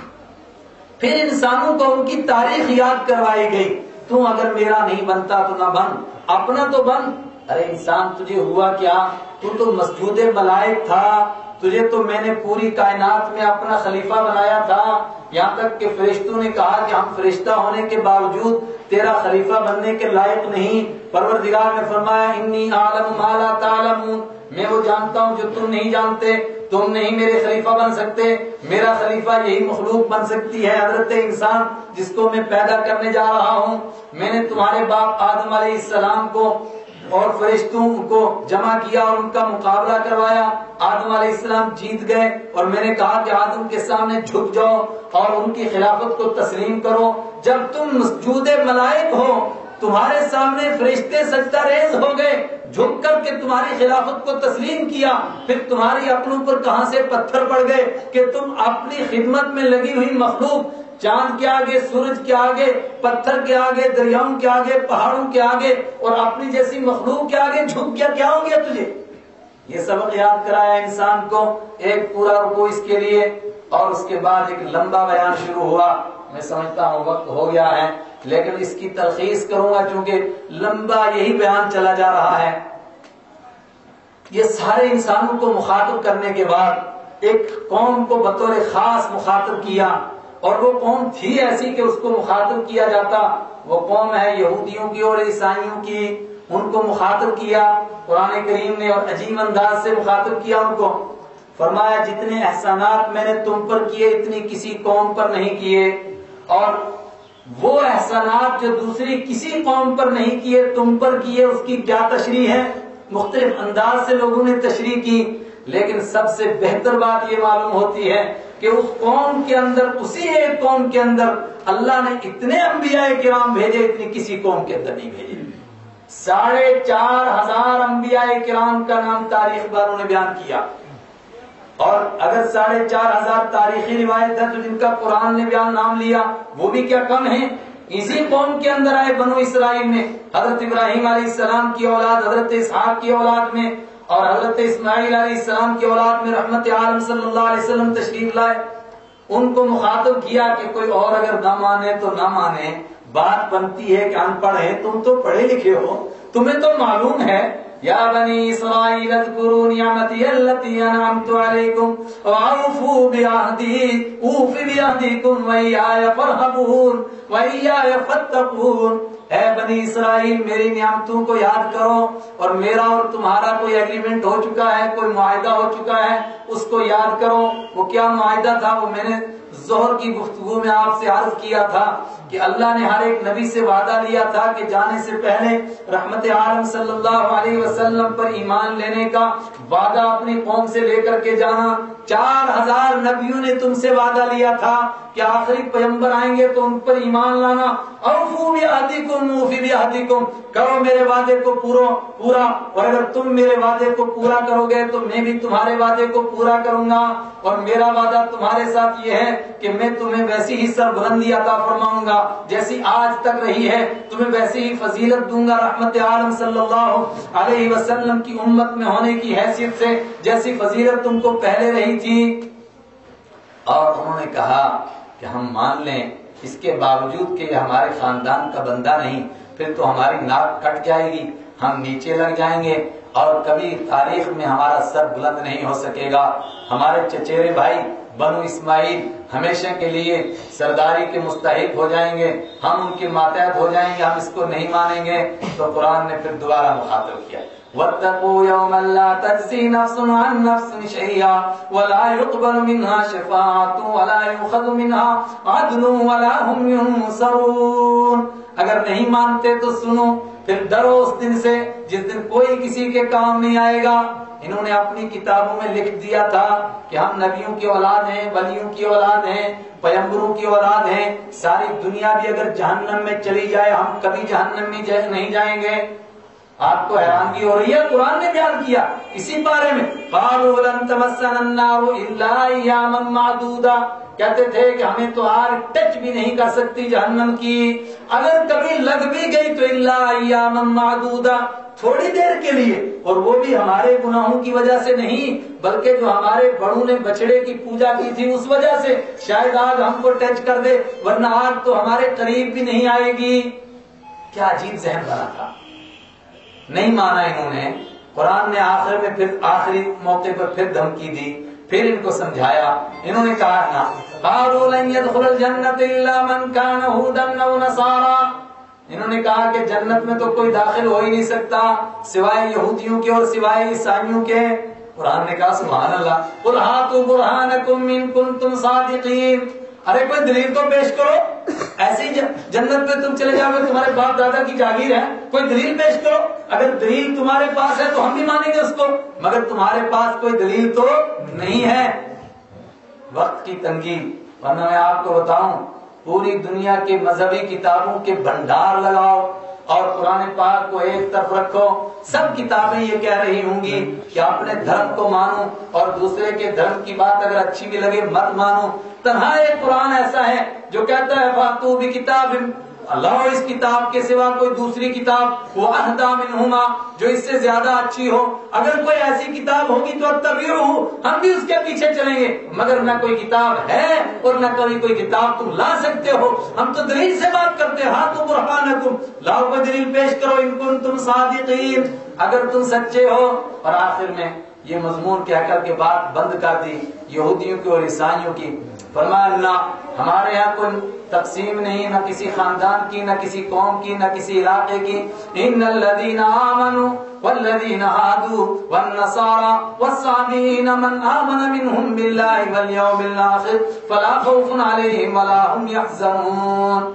پھر انسانوں کو ان کی تاریخ یاد کروائی گئی، تم اگر میرا نہیں بنتا تو نہ بن، اپنا تو بن۔ ارے انسان تجھے ہوا کیا؟ تو مسجود ملائک تھا، تجھے تو میں نے پوری کائنات میں اپنا خلیفہ بنایا تھا، یہاں تک کہ فرشتوں نے کہا کہ ہم فرشتہ ہونے کے باوجود تیرا خلیفہ بننے کے لائق نہیں۔ پروردگار نے فرمایا انی اعلم ما لا تعلمون، میں وہ جانتا ہوں جو تم نہیں جانتے، تم نہیں میرے خلیفہ بن سکتے، میرا خلیفہ یہی مخلوق بن سکتی ہے، حضرت انسان جس کو میں پیدا کرنے جا رہا ہوں۔ میں نے تمہارے باپ آدم علیہ السلام کو اور فرشتوں کو جمع کیا اور ان کا مقابلہ کروایا. آدم علیہ السلام جیت گئے اور میں نے کہا کہ آدم کے سامنے جھک جاؤ اور ان کی خلافت کو تسلیم کرو. جب تم مسجود ملائک ہو تمہارے سامنے فرشتے سجدہ ریز ہو گئے, جھک کر کے تمہاری خلافت کو تسلیم کیا, پھر تمہاری عقلوں پر کہاں سے پتھر پڑ گئے کہ تم اپنی خدمت میں لگی ہوئی مخلوق, چاند کے آگے, سورج کے آگے, پتھر کے آگے, دریاؤں کے آگے, پہاڑوں کے آگے اور اپنی جیسی مخلوق کے آگے جھک گیا, کیا ہو گیا تجھے؟ یہ سبق یاد کرایا انسان کو. ایک پورا رکوع اس کے لیے اور اس کے بعد ایک لمبا بیان شروع ہوا. میں سمجھتا ہوں وقت ہو گیا ہے لیکن اس کی تلخیص کروں گا چونکہ لمبا یہی بیان چلا جا رہا ہے. یہ سارے انسانوں کو مخاطب کرنے کے بعد ایک قوم کو بطور خاص مخاطب کیا, اور وہ قوم تھی ایسی کہ اس کو مخاطب کیا جاتا. وہ قوم ہے یہودیوں کی اور عیسائیوں کی. ان کو مخاطب کیا قرآن کریم نے اور عجیب انداز سے مخاطب کیا ان کو. فرمایا جتنے احسانات میں نے تم پر کیے اتنی کسی قوم پر نہیں کیے, اور وہ احسانات جو دوسری کسی قوم پر نہیں کیے تم پر کیے اس کی کیا تشریح ہے؟ مختلف انداز سے لوگوں نے تشریح کی, لیکن سب سے بہتر بات یہ معلوم ہوتی ہے کہ اس قوم کے اندر, اسی ایک قوم کے اندر اللہ نے اتنے انبیاء کرام بھیجے اتنی کسی قوم کے اندر نہیں بھیجے. 4,500 انبیاء کرام کا نام تاریخ باروں نے بیان کیا, اور اگر 4,500 تاریخی روایت ہے تو جن کا قرآن نے بیان نام لیا وہ بھی کیا کم ہیں. اسی قوم کے اندر آئے بنو اسرائیل میں حضرت ابراہیم علیہ السلام کی اولاد حضرت اسحاق کی اولاد میں اور حضرت اسماعیل علیہ السلام کی اولاد میں رحمت عالم صلی اللہ علیہ وسلم تشریف لائے. ان کو مخاطب کیا کہ کوئی اور اگر نہ مانے تو نہ مانے, بات بنتی ہے کہ ان پڑھ ہیں, تم تو پڑھے لکھے ہو, تمہیں تو معلوم ہے. یا بنی اسرائیل اذکروا نعمتی التی انعمت علیکم واوفوا بعہدی اوف بعہدکم وایای فارہبون وایای فاتقون. اے بنی اسرائیل میری نعمتوں کو یاد کرو, اور میرا اور تمہارا کوئی ایگریمنٹ ہو چکا ہے, کوئی معاہدہ ہو چکا ہے, اس کو یاد کرو. وہ کیا معاہدہ تھا؟ وہ میں نے ظہر کی گفتگو میں آپ سے عرض کیا تھا کہ اللہ نے ہر ایک نبی سے وعدہ لیا تھا کہ جانے سے پہلے رحمت عالم صلی اللہ علیہ وسلم پر ایمان لینے کا وعدہ اپنی قوم سے لے کر کے جانا. 4,000 نبیوں نے تم سے وعدہ لیا تھا کہ آخری پیغمبر آئیں گے تو ان پر ایمان لانا. اوفوا بعہدکم اوف بعہدکم, کرو میرے وعدے کو پورا, اور اگر تم میرے وعدے کو پورا کرو گے تو میں بھی تمہارے وعدے کو پورا کروں گا, اور میرا وعدہ تمہارے ساتھ یہ ہے کہ میں تمہیں ویسی ہی سربلندی عطا فرماؤں گا جیسی آج تک رہی ہے, تمہیں ویسی ہی فضیلت دوں گا رحمت عالم صلی اللہ علیہ وسلم کی امت میں ہونے کی حیثیت سے جیسی فضیلت تم کو پہلے رہی تھی. اور انہوں نے کہا کہ ہم مان لیں, اس کے باوجود کہ یہ ہمارے خاندان کا بندہ نہیں, پھر تو ہماری ناک کٹ جائے گی, ہم نیچے لگ جائیں گے اور کبھی تاریخ میں ہمارا سر بلند نہیں ہو سکے گا. ہمارے چچیرے بھائی بنو اسماعیل ہمیشہ کے لیے سرداری کے مستحق ہو جائیں گے, ہم ان کے ماتحت ہو جائیں گے, ہم اس کو نہیں مانیں گے. تو قرآن نے پھر دوبارہ مخاطب کیا, وَاتَّقُوا يَوْمًا لَا تَجْزِي نَفْسٌ عَن نَفْسٍ شَيْئًا وَلَا يُقْبَلُ مِنْهَا شَفَاعَةٌ وَلَا يُؤْخَذُ مِنْهَا عَدْلٌ وَلَا هُمْ يُنصَرُونَ. اگر نہیں مانتے تو سنو, پھر ڈرو اس دن سے جس دن کوئی کسی کے کام نہیں آئے گا. انہوں نے اپنی کتابوں میں لکھ دیا تھا کہ ہم نبیوں کی اولاد ہیں, ولیوں کی اولاد ہیں, پیغمبروں کی اولاد ہیں, ساری دنیا بھی اگر جہنم میں چلی جائے ہم کبھی جہنم میں نہیں جائیں گے. آپ کو حیرانگی ہو رہی ہے, قرآن نے بیان کیا اسی بارے میں, قالوا لن تمسنا النار الا ایاما معدودا, کہتے تھے کہ ہمیں تو آگ ٹچ بھی نہیں کر سکتی جہنم کی, اگر کبھی لگ بھی گئی تو الا ایاما معدودا, تھوڑی دیر کے لیے, اور وہ بھی ہمارے گناہوں کی وجہ سے نہیں بلکہ جو ہمارے بڑوں نے بچڑے کی پوجا کی تھی اس وجہ سے شاید آگ ہم کو ٹچ کر دے, ورنہ آگ تو ہمارے قریب بھی نہیں آئے گی. کیا عجیب ذہن بنا تھا. نہیں مانا انہوں نے. قرآن نے آخر میں پھر آخری موقع پر پھر دھمکی دی, پھر ان کو سمجھایا. انہوں نے کہا نا, قالوا لن يدخل الجنة الا من كان هودا او نصارى, انہوں نے کہا کہ جنت میں تو کوئی داخل ہو ہی نہیں سکتا سوائے یہودیوں کے اور سوائے عیسائیوں کے. قرآن نے کہا سبحان اللہ, قل ہاتوا برہانکم ان کنتم صادقین, ارے کوئی دلیل تو پیش کرو، ایسی جنت میں تم چلے جاؤ گے، تمہارے باپ دادا کی جاگیر ہے، کوئی دلیل پیش کرو۔ اگر دلیل تمہارے پاس ہے تو ہم بھی مانیں گے اس کو، مگر تمہارے پاس کوئی دلیل تو نہیں ہے۔ وقت کی تنگی، ورنہ میں آپ کو بتاؤں پوری دنیا کے مذہبی کتابوں کے بھنڈار لگاؤ اور قرآن پاک کو ایک طرف رکھو، سب کتابیں یہ کہہ رہی ہوں گی کہ اپنے دھرم کو مانو اور دوسرے کے دھرم کی بات اگر اچھی بھی لگے مت مانو۔ تنہا ایک قرآن ایسا ہے جو کہتا ہے فاتو بکتاب اللہ، اس کتاب کے سوا کوئی دوسری کتاب وہ اہدی منہما، جو اس سے زیادہ اچھی ہو۔ اگر کوئی ایسی کتاب ہوگی تو اتبعہ، ہم بھی اس کے پیچھے چلیں گے، مگر نہ کوئی کتاب ہے اور نہ کوئی کتاب تم لا سکتے ہو۔ ہم تو دلیل سے بات کرتے ہیں، ہاتھوں برہانکم، لاؤ کوئی دلیل پیش کرو ان کنتم صادقین، اگر تم سچے ہو۔ اور آخر میں یہ مضمون کہہ کر کے بات بند کر دی یہودیوں کی اور عیسائیوں کی۔ فرمایا نہ، ہمارے یہاں کوئی تقسیم نہیں، نہ کسی خاندان کی، نہ کسی قوم کی، نہ کسی علاقے کی۔ ان الذین آمنوا والذین ہادوا والنصارى والصابئین من آمن منهم باللہ والیوم الآخر فلا خوف علیہم ولا هم یحزنون۔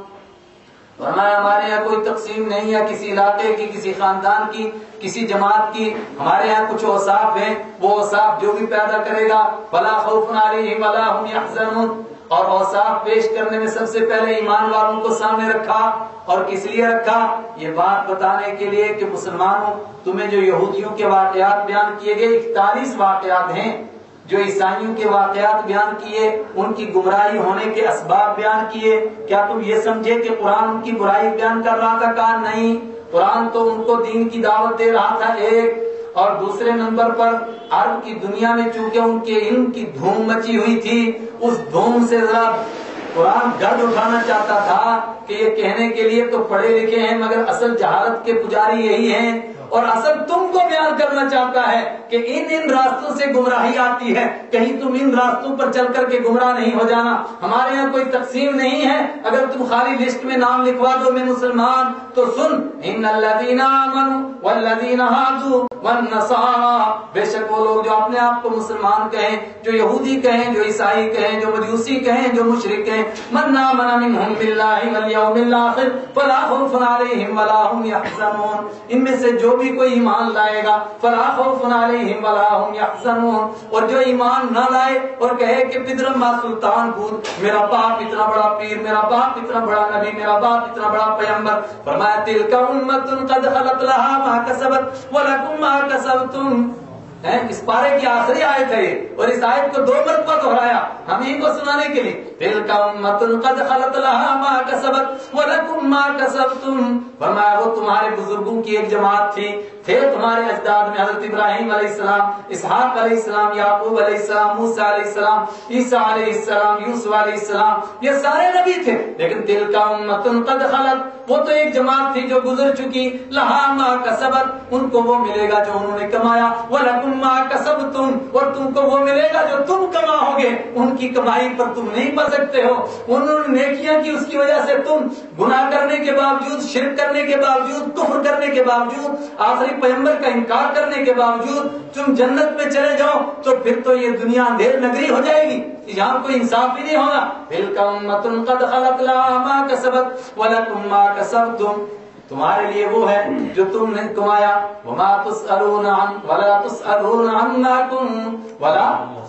فرمایا ہمارے یہاں کوئی تقسیم نہیں ہے کسی علاقے کی، کسی خاندان کی، کسی جماعت کی۔ ہمارے یہاں کچھ اوصاف ہیں، وہ اوصاف جو بھی پیدا کرے گا فلا خوف علیہم ولا هم یحزنون۔ اور اوصاف پیش کرنے میں سب سے پہلے ایمان والوں کو سامنے رکھا، اور کس لیے رکھا؟ یہ بات بتانے کے لیے کہ مسلمانوں تمہیں جو یہودیوں کے واقعات بیان کیے گئے 41 واقعات ہیں، جو عیسائیوں کے واقعات بیان کیے، ان کی گمراہی ہونے کے اسباب بیان کیے، کیا تم یہ سمجھے کہ قرآن ان کی برائی بیان کر رہا تھا؟ کہا نہیں، قرآن تو ان کو دین کی دعوت دے رہا تھا ایک، اور دوسرے نمبر پر عرب کی دنیا میں چونکہ ان کے علم کی دھوم مچی ہوئی تھی، اس دھوم سے ذرا قرآن گرد اٹھانا چاہتا تھا کہ یہ کہنے کے لیے تو پڑھے لکھے ہیں مگر اصل جہالت کے پجاری یہی ہیں، اور اصل تم کو بیان کرنا چاہتا ہے کہ ان راستوں سے گمراہی آتی ہے، کہیں تم ان راستوں پر چل کر کے گمراہ نہیں ہو جانا۔ ہمارے یہاں کوئی تقسیم نہیں ہے، اگر تم خالی لسٹ میں نام لکھوا دو میں مسلمان، تو سن ان الذین آمنوا والذین ہادوا والنصارى، بے شک وہ لوگ جو اپنے آپ کو مسلمان کہیں، جو یہودی کہیں، جو عیسائی کہیں، جو مجوسی کہیں، جو مشرک کہیں، من آمن منہم باللہ والیوم الآخر فلا خوف علیہم ولا هم یحزنون، ان میں سے جو بھی کوئی ایمان لائے گا فلا خوف علیہم ولا هم یحزنون، اور جو ایمان نہ لائے اور کہے کہ پدرم ما سلطان بود، میرا باپ اتنا بڑا پیر، میرا باپ اتنا بڑا نبی، میرا باپ اتنا بڑا پیغمبر، فرمایا تلک امۃ قد خلت لها ما کسبت ولکم ما کسبتم۔ اس پارے کی آخری آیت ہے اور اس آیت کو 2 مرتبہ دہرایا ہم ہی کو سنانے کے لیے۔ تلک امۃ قد خلت لها ما کسبت ولکم ما کسبتم، فرمایا وہ تمہارے بزرگوں کی ایک جماعت تھے تمہارے اجداد میں حضرت ابراہیم علیہ السلام، اسحاق علیہ السلام، یعقوب علیہ السلام، موسیٰ علیہ السلام، عیسیٰ علیہ السلام، یوسف علیہ السلام، یہ سارے نبی تھے، لیکن تلک امۃ قد خلت، وہ تو ایک جماعت تھی جو گزر چکی، لہا ما کسبت، ان کو وہ ملے گا جو انہوں نے کمایا، وَلَكُمْ مَا كَسَبْتُمْ، اور تم کو وہ ملے گا جو تم کماؤ گے، ان کی کمائی پر تم نہیں پا سکتے ہو، انہوں نے نیکیاں کی اس کی وجہ سے تم گناہ کرنے کے باوجود، شرک کرنے کے باوجود، کفر کرنے کے باوجود، آخری پیغمبر کا انکار کرنے کے باوجود تم جنت میں چلے جاؤ، تو پھر تو یہ دنیا اندھیر نگری ہو جائے گی، یہاں کوئی انصاف بھی نہیں ہوگا۔ تِلْكَ أُمَّةٌ قَدْ خَلَتْ لَهَا مَا كَسَبَتْ وَلَكُمْ مَا كَسَبْتُمْ، تمہارے لیے وہ ہے جو تم نے کمایا، وَمَا تُسْأَلُونَ عَنْ وَلَا تُسْأَلُونَ عَمَّا كُنتُمْ وَلَا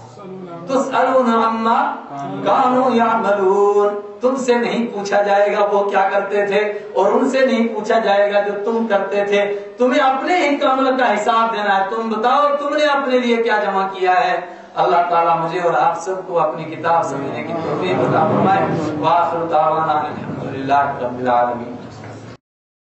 تُسْأَلُونَ عَمَّا كَانُوا يَعْمَلُونَ، تم سے نہیں پوچھا جائے گا وہ کیا کرتے تھے، اور ان سے نہیں پوچھا جائے گا جو تم کرتے تھے، تمہیں اپنے ہی عمل کا حساب دینا ہے، تم بتاؤ تم نے اپنے لیے کیا جمع کیا ہے۔ اللہ تعالیٰ مجھے اور آپ سب کو اپنی کتاب سمجھنے کی توفیق عطا فرمائے۔ وآخر دعوانا الحمدللہ رب العالمین۔